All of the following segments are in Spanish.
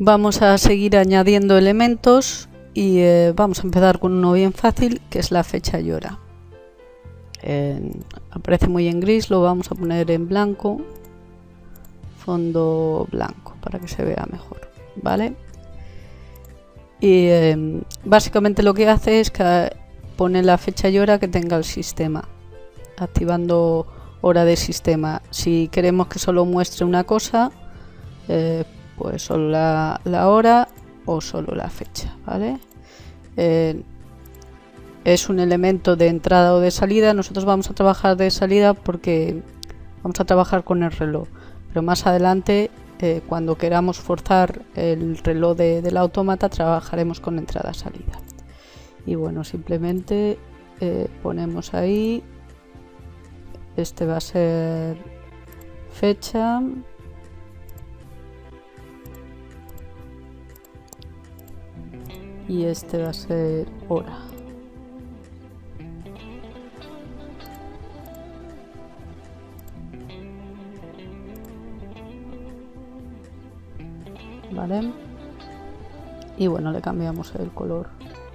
Vamos a seguir añadiendo elementos y vamos a empezar con uno bien fácil, que es la fecha y hora. Aparece muy en gris, lo vamos a poner en blanco, fondo blanco, para que se vea mejor, ¿vale? Y básicamente lo que hace es que pone la fecha y hora que tenga el sistema, activando hora de sistema. Si queremos que solo muestre una cosa, pues solo la hora o solo la fecha, ¿vale? Es un elemento de entrada o de salida. Nosotros vamos a trabajar de salida porque vamos a trabajar con el reloj, pero más adelante cuando queramos forzar el reloj del autómata trabajaremos con entrada-salida. Y bueno, simplemente ponemos ahí, este va a ser fecha, y este va a ser hora. ¿Vale? Y bueno, le cambiamos el color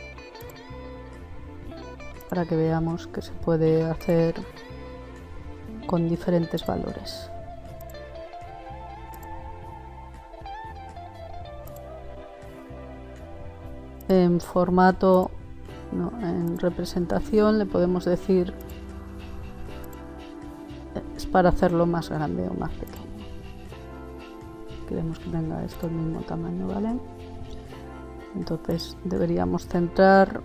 para que veamos que se puede hacer con diferentes valores. En formato, no, en representación le podemos decir, es para hacerlo más grande o más pequeño. Queremos que tenga esto el mismo tamaño, ¿vale? Entonces deberíamos centrar.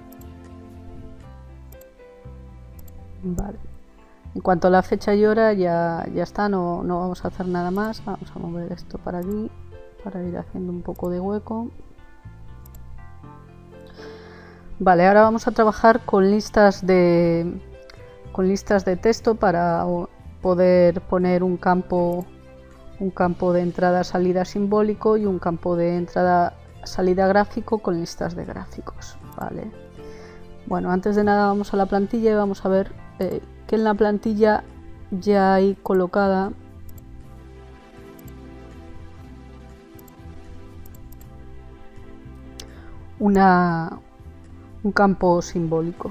Vale. En cuanto a la fecha y hora ya está, no vamos a hacer nada más. Vamos a mover esto para aquí para ir haciendo un poco de hueco. Vale, ahora vamos a trabajar con listas de texto para poder poner un campo de entrada-salida simbólico y un campo de entrada-salida gráfico con listas de gráficos, ¿vale? Bueno, antes de nada vamos a la plantilla y vamos a ver que en la plantilla ya hay colocada un campo simbólico,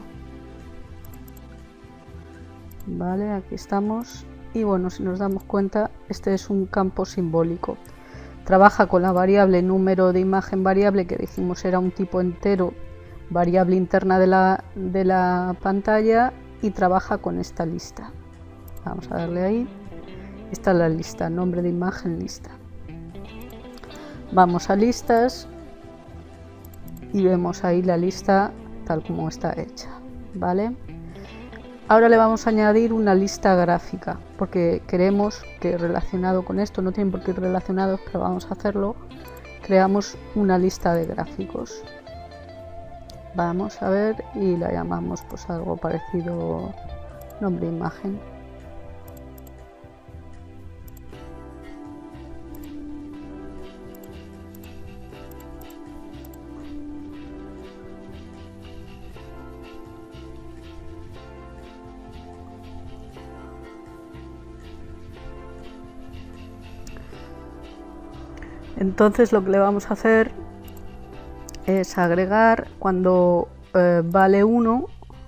¿vale? Aquí estamos. Y bueno, si nos damos cuenta, este es un campo simbólico. Trabaja con la variable número de imagen variable, que dijimos era un tipo entero, variable interna de la pantalla, y trabaja con esta lista. Vamos a darle ahí. Esta es la lista, nombre de imagen, lista. Vamos a listas y vemos ahí la lista tal como está hecha, ¿vale? Ahora le vamos a añadir una lista gráfica, porque queremos que relacionado con esto, no tienen por qué ir relacionados, pero vamos a hacerlo. Creamos una lista de gráficos. Vamos a ver y la llamamos pues algo parecido, nombre imagen. Entonces lo que le vamos a hacer es agregar cuando vale 1,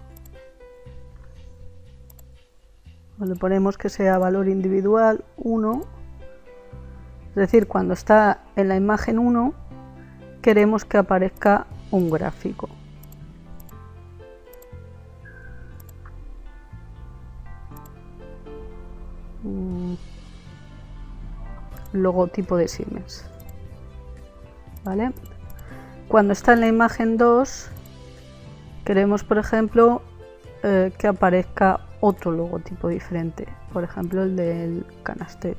le ponemos que sea valor individual 1, es decir, cuando está en la imagen 1 queremos que aparezca un gráfico. Logotipo de Siemens, ¿vale? Cuando está en la imagen 2 queremos, por ejemplo, que aparezca otro logotipo diferente, por ejemplo el del Canastel.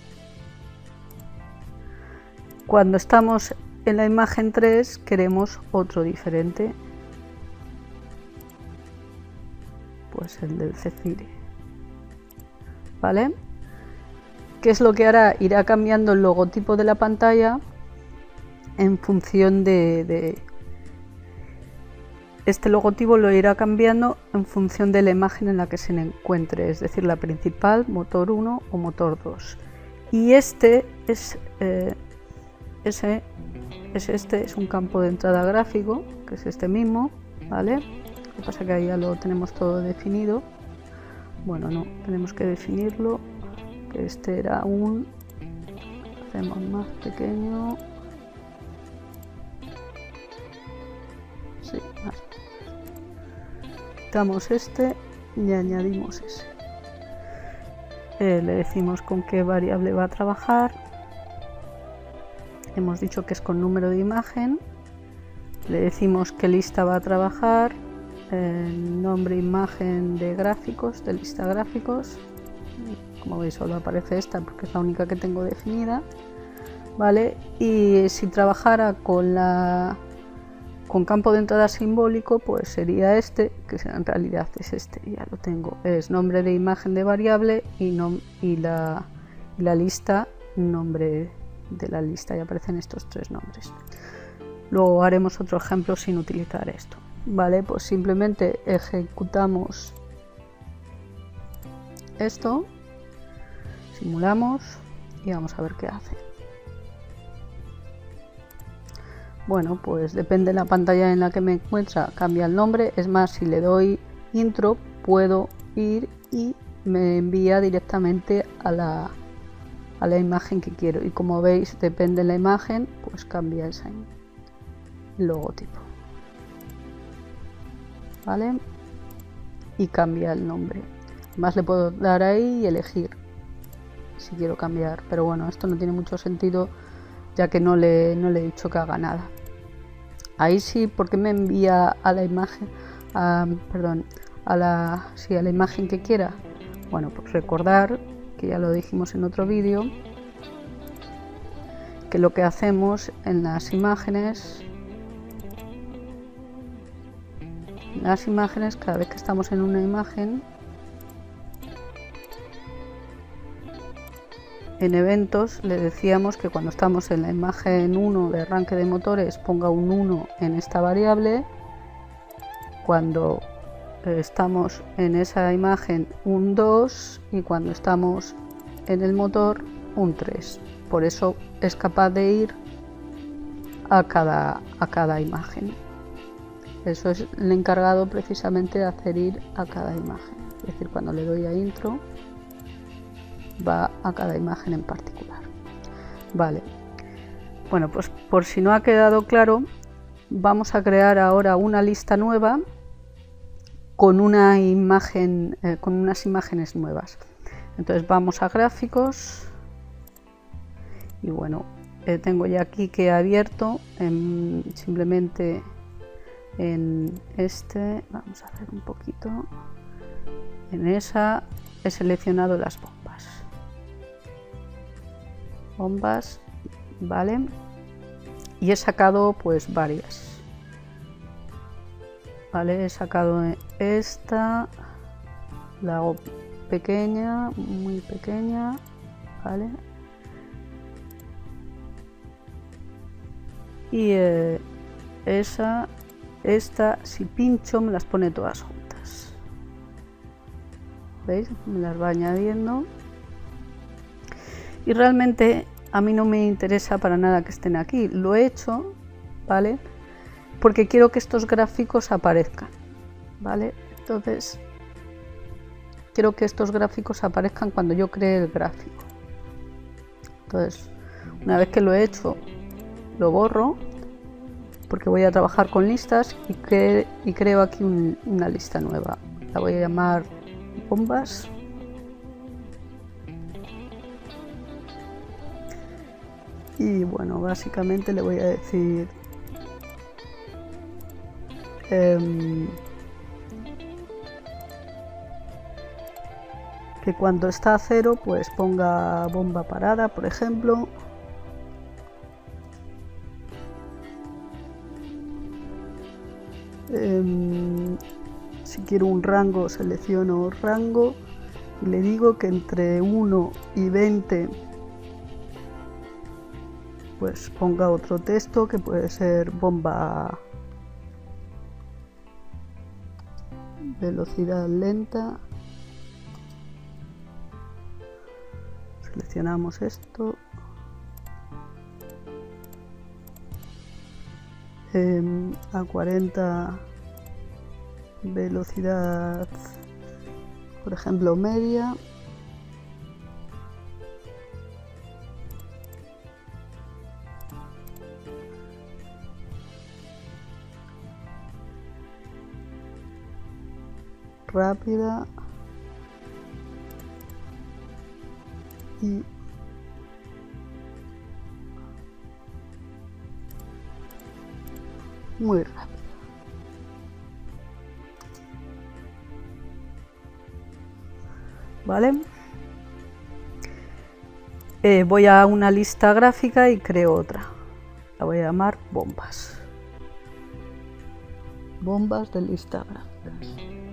Cuando estamos en la imagen 3 queremos otro diferente, pues el del Cefire, ¿vale? ¿Qué es lo que hará? Irá cambiando el logotipo de la pantalla en función de este logotipo, lo irá cambiando en función de la imagen en la que se encuentre, es decir, la principal, motor 1 o motor 2. Y este es ese es este, es un campo de entrada gráfico, que es este mismo, ¿vale? Lo que pasa es que ahí ya lo tenemos todo definido. Bueno, no, tenemos que definirlo, que este era un... hacemos más pequeño. Sí, más. Quitamos este y añadimos ese. Le decimos con qué variable va a trabajar. Hemos dicho que es con número de imagen. Le decimos qué lista va a trabajar. Nombre imagen de gráficos, de lista gráficos. Como veis solo aparece esta porque es la única que tengo definida, ¿vale? Y si trabajara con campo de entrada simbólico, pues sería este, que en realidad es este, ya lo tengo. Es nombre de imagen de variable y la lista, nombre de la lista, y aparecen estos tres nombres. Luego haremos otro ejemplo sin utilizar esto, ¿vale? Pues simplemente ejecutamos esto, simulamos y vamos a ver qué hace. Bueno, pues depende de la pantalla en la que me encuentra, cambia el nombre. Es más, si le doy intro, puedo ir y me envía directamente a la imagen que quiero. Y como veis, depende de la imagen, pues cambia el logotipo, ¿vale? Y cambia el nombre. Además le puedo dar ahí y elegir si quiero cambiar. Pero bueno, esto no tiene mucho sentido, ya que no le he dicho que haga nada. Ahí sí, porque me envía a la imagen, perdón, a la imagen que quiera. Bueno, pues recordar que ya lo dijimos en otro vídeo, que lo que hacemos en las imágenes, cada vez que estamos en una imagen, en eventos le decíamos que cuando estamos en la imagen 1 de arranque de motores ponga un 1 en esta variable, cuando estamos en esa imagen un 2 y cuando estamos en el motor un 3. Por eso es capaz de ir a cada imagen. Eso es el encargado precisamente de hacer ir a cada imagen. Es decir, cuando le doy a intro, va a cada imagen en particular. Vale, bueno, pues por si no ha quedado claro, vamos a crear ahora una lista nueva con una imagen, con unas imágenes nuevas. Entonces vamos a gráficos y bueno, tengo ya aquí que he abierto simplemente en este, vamos a hacer un poquito, en esa he seleccionado las bombas, vale, y he sacado pues varias, vale, he sacado esta, la hago pequeña, muy pequeña, vale, y esta, si pincho me las pone todas juntas, ¿veis? Me las va añadiendo. Y realmente a mí no me interesa para nada que estén aquí. Lo he hecho, ¿vale? Porque quiero que estos gráficos aparezcan, ¿vale? Entonces, quiero que estos gráficos aparezcan cuando yo cree el gráfico. Entonces, una vez que lo he hecho, lo borro, porque voy a trabajar con listas y creo aquí una lista nueva. La voy a llamar bombas. Y bueno, básicamente le voy a decir que cuando está a 0 pues ponga bomba parada, por ejemplo. Si quiero un rango, selecciono rango y le digo que entre 1 y 20 pues ponga otro texto que puede ser bomba velocidad lenta. Seleccionamos esto a 40 velocidad, por ejemplo, media. Rápida y muy rápida. ¿Vale? Voy a una lista gráfica y creo otra. La voy a llamar bombas. Bombas de lista gráficas.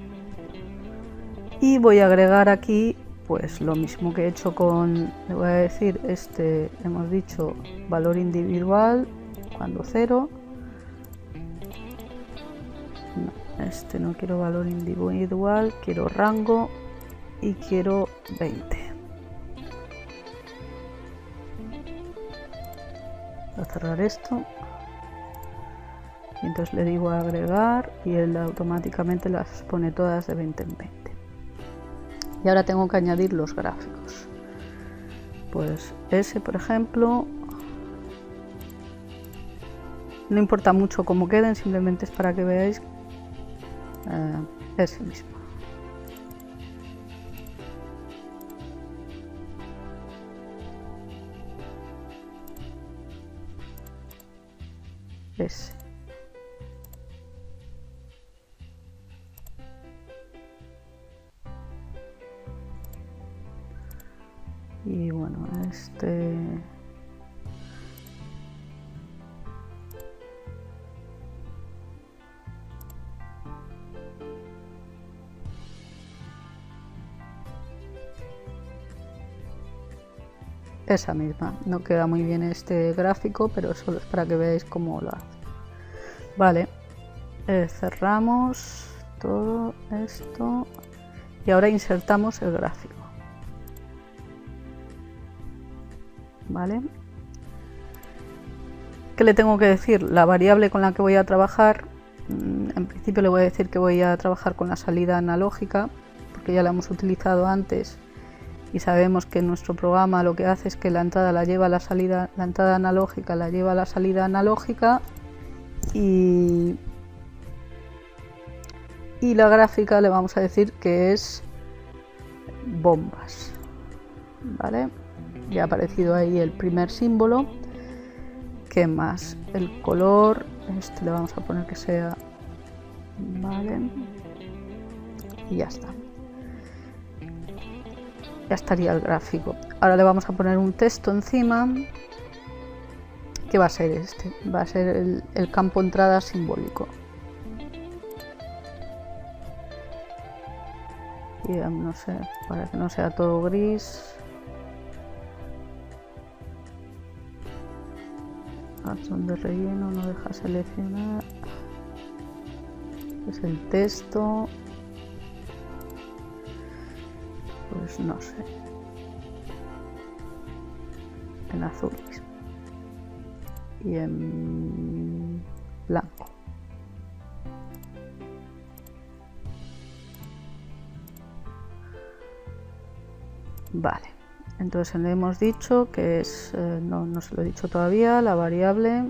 Y voy a agregar aquí pues lo mismo que he hecho con, le voy a decir, hemos dicho valor individual cuando 0. No, no quiero valor individual, quiero rango y quiero 20. Voy a cerrar esto y entonces le digo a agregar y él automáticamente las pone todas de 20 en 20. Y ahora tengo que añadir los gráficos. Pues ese, por ejemplo, no importa mucho cómo queden, simplemente es para que veáis ese mismo. Ese. Y bueno, esa misma. No queda muy bien este gráfico, pero solo es para que veáis cómo lo hace. Vale, cerramos todo esto y ahora insertamos el gráfico. ¿Vale? ¿Qué le tengo que decir? La variable con la que voy a trabajar, en principio le voy a decir que voy a trabajar con la salida analógica, porque ya la hemos utilizado antes y sabemos que nuestro programa lo que hace es que la entrada la lleva a la salida, la entrada analógica la lleva a la salida analógica y la gráfica le vamos a decir que es bombas. ¿Vale? Ya ha aparecido ahí el primer símbolo. ¿Qué más? El color, le vamos a poner que sea, vale, y ya está. Ya estaría el gráfico. Ahora le vamos a poner un texto encima. ¿Qué va a ser este? Va a ser el campo entrada simbólico. Y no sé, para que no sea todo gris. Razón de relleno no deja seleccionar. Es el texto. Pues no sé. En azul mismo. Y en blanco. Vale. Entonces le hemos dicho que es, no se lo he dicho todavía, la variable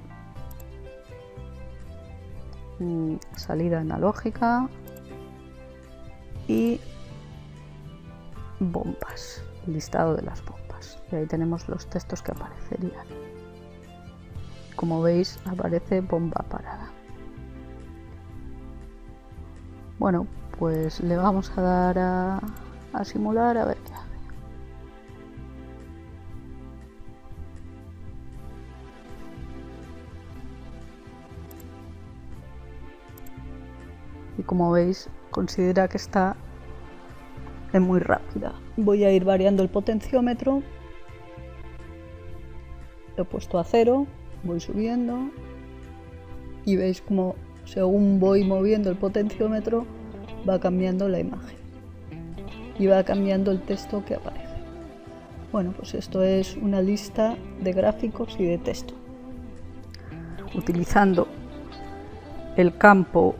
salida analógica y bombas, listado de las bombas. Y ahí tenemos los textos que aparecerían. Como veis, aparece bomba parada. Bueno, pues le vamos a dar a simular a ver qué hace. Y como veis, considera que está muy rápida. Voy a ir variando el potenciómetro. Lo he puesto a 0, voy subiendo y veis como según voy moviendo el potenciómetro va cambiando la imagen y va cambiando el texto que aparece. Bueno, pues esto es una lista de gráficos y de texto utilizando el campo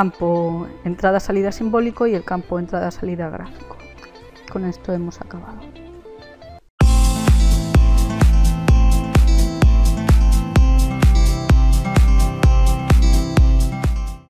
entrada-salida simbólico y el campo entrada-salida gráfico. Con esto hemos acabado.